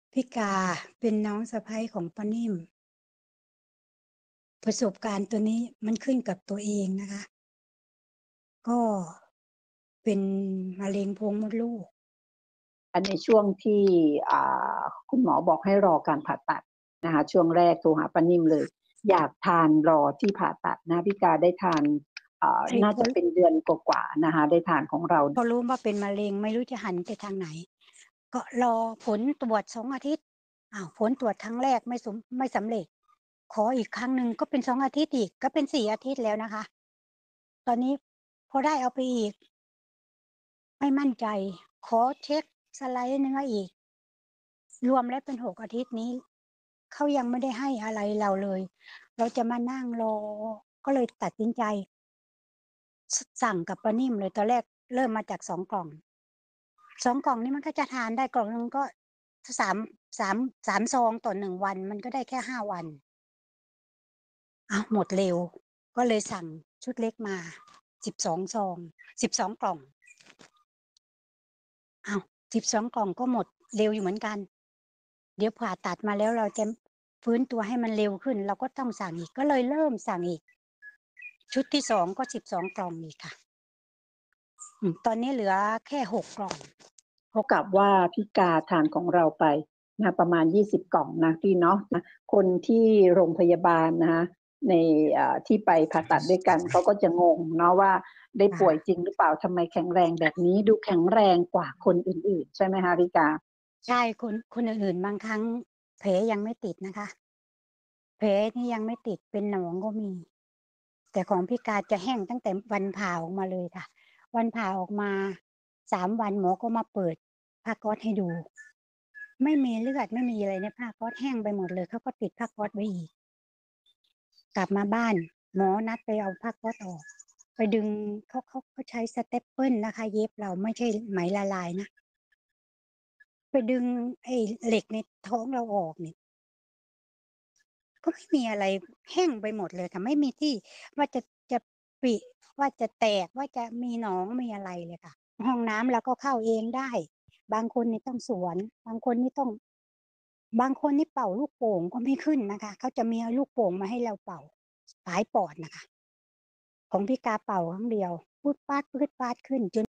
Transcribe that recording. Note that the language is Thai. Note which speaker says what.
Speaker 1: พี่กาเป็นน้องสะใภ้ของป้านิ่มประสบการณ์ตัวนี้มันขึ้นกับตัวเองนะคะ ก็เป็นมะเร็งโพรงมดลูก
Speaker 2: อันในช่วงที่อ่คุณหมอบอกให้รอการผ่าตัดนะคะช่วงแรกโทรหาป้านิ่มเลยอยากทานรอที่ผ่าตัดนะพี่กาได้ทานน่า
Speaker 1: ไอ้พอ
Speaker 2: จะเป็นเดือนกว่าๆนะคะได้ทานของเรา
Speaker 1: พอรู้ว่าเป็นมะเร็งไม่รู้จะหันไปทางไหนก็รอผลตรวจ2 อาทิตย์ผลตรวจครั้งแรกไม่สำเร็จขออีกครั้งหนึ่งก็เป็น2 อาทิตย์อีกก็เป็น4 อาทิตย์แล้วนะคะตอนนี้พอได้เอาไปอีกไม่มั่นใจขอเช็คสไลด์เนื้ออีกรวมแล้วเป็น6 อาทิตย์นี้เขายังไม่ได้ให้อะไรเราเลยเราจะมานั่งรอก็เลยตัดสินใจสั่งกับป้านิ่มเลยตอนแรกเริ่มมาจาก2 กล่อง2 กล่องนี้มันก็จะทานได้กล่องนึงก็สาม3 ซองต่อ1 วันมันก็ได้แค่5 วันหมดเร็วก็เลยสั่งชุดเล็กมา12 ซอง12 กล่อง12 กล่องก็หมดเร็วอยู่เหมือนกันเดี๋ยวผ่าตัดมาแล้วเราจะฟื้นตัวให้มันเร็วขึ้นเราก็ต้องสั่งอีกก็เลยเริ่มสั่งอีกชุดที่2ก็12 กล่องอีกค่ะตอนนี้เหลือแค่6 กล่อง
Speaker 2: เท่ากับว่าพี่กาทานของเราไปนะประมาณ20กล่องนะพี่เนาะนะคนที่โรงพยาบาลนะคะในที่ไปผ่าตัดด้วยกันเขาก็จะงงเนาะว่าได้ป่วยจ
Speaker 1: ค่ะ
Speaker 2: ริงหรือเปล่าทำไมแข็งแรงแบบนี้ดูแข็งแรงกว่าคนอื่นๆใช่ไหมคะพี่กา
Speaker 1: ใช่คนอื่นๆบางครั้งแผลยังไม่ติดนะคะแผลนี่ยังไม่ติดเป็นหนองก็มีแต่ของพี่กาจะแห้งตั้งแต่วันผ่าออกมาเลยค่ะวันผ่าออกมา3 วันหมอก็มาเปิดผ้าก๊อซให้ดูไม่มีเลือดไม่มีอะไรในผ้าก๊อซแห้งไปหมดเลยเขาก็ติดผ้าก๊อซไว้อีกกลับมาบ้านหมอนัดไปเอาผ้าก๊อซออกไปดึงเขาใช้สเตปเปิลนะคะเย็บเราไม่ใช่ไหมละลายนะไปดึงไอ้เหล็กในท้องเราออกเนี่ย ก็ไม่มีอะไรแห้งไปหมดเลยค่ะไม่มีที่ว่าจะปริว่าจะแตกว่าจะมีหนองมีอะไรเลยค่ะห้องน้ำเราก็เข้าเองได้บางคนนี่ต้องสวนบางคนนี่เป่าลูกโป่งก็ไม่ขึ้นนะคะเขาจะมีเอาลูกโป่งมาให้เราเป่าผายปอดนะคะของพี่กาเป่าครั้งเดียวปื๊ดป๊าดขึ้นจน